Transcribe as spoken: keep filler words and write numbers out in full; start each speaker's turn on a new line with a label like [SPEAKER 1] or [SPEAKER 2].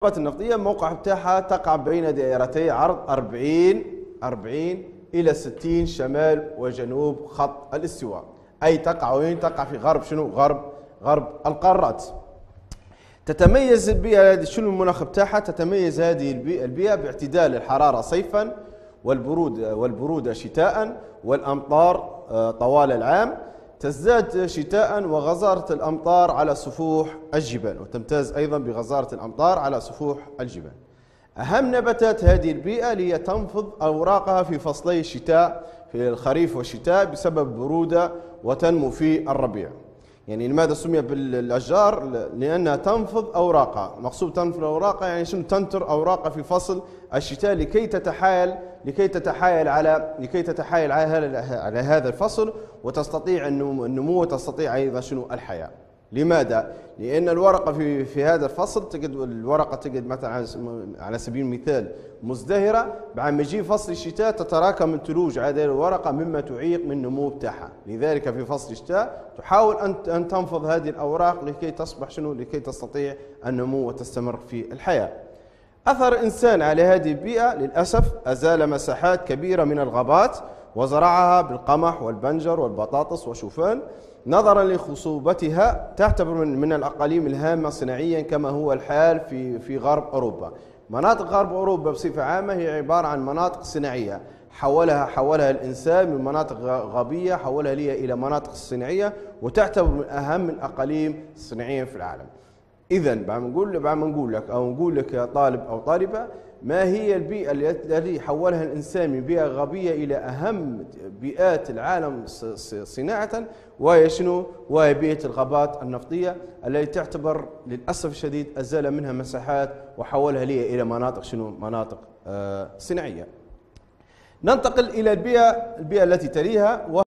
[SPEAKER 1] الغابات النفطية الموقع بتاعها تقع بين دائرتي عرض أربعين أربعين إلى ستين شمال وجنوب خط الاستواء، أي تقع وين؟ تقع في غرب شنو؟ غرب غرب القارات. تتميز البيئة، شنو المناخ بتاعها؟ تتميز هذه البيئة باعتدال الحرارة صيفا والبرودة والبرودة شتاء والأمطار طوال العام. تزداد شتاء وغزارة الأمطار على سفوح الجبال، وتمتاز أيضا بغزارة الأمطار على سفوح الجبال. أهم نباتات هذه البيئة هي تنفض أوراقها في فصلي الشتاء، في الخريف والشتاء بسبب برودة، وتنمو في الربيع. يعني لماذا سمي بالأشجار؟ لأنها تنفض أوراقها. مقصود تنفض أوراقها يعني شنو؟ تنتر أوراقها في فصل الشتاء لكي تتحايل لكي تتحايل على لكي تتحايل على على هذا الفصل، وتستطيع النمو، وتستطيع أيضا شنو؟ الحياة. لماذا؟ لأن الورقة في في هذا الفصل تجد الورقة تجد مثلا على سبيل المثال مزدهرة، بعد ما يجي فصل الشتاء تتراكم الثلوج على هذه الورقة مما تعيق من النمو بتاعها. لذلك في فصل الشتاء تحاول أن أن تنفض هذه الأوراق لكي تصبح شنو؟ لكي تستطيع النمو وتستمر في الحياة. أثر الإنسان على هذه البيئة للأسف أزال مساحات كبيرة من الغابات وزرعها بالقمح والبنجر والبطاطس والشوفان. نظرا لخصوبتها تعتبر من الأقاليم الهامة صناعيا كما هو الحال في في غرب أوروبا. مناطق غرب أوروبا بصفة عامة هي عبارة عن مناطق صناعية، حولها حولها الإنسان من مناطق غابية، حولها لي إلى مناطق صناعية، وتعتبر من أهم الأقاليم الصناعية في العالم. إذا بعد ما نقول بعد ما نقول لك أو نقول لك يا طالب أو طالبة، ما هي البيئة التي حولها الإنسان من بيئة غابية إلى أهم بيئات العالم صناعة؟ وهي شنو؟ وهي بيئة الغابات النفطية التي تعتبر للأسف الشديد أزال منها مساحات وحولها لي إلى مناطق شنو؟ مناطق آه صناعية. ننتقل إلى البيئة البيئة التي تليها.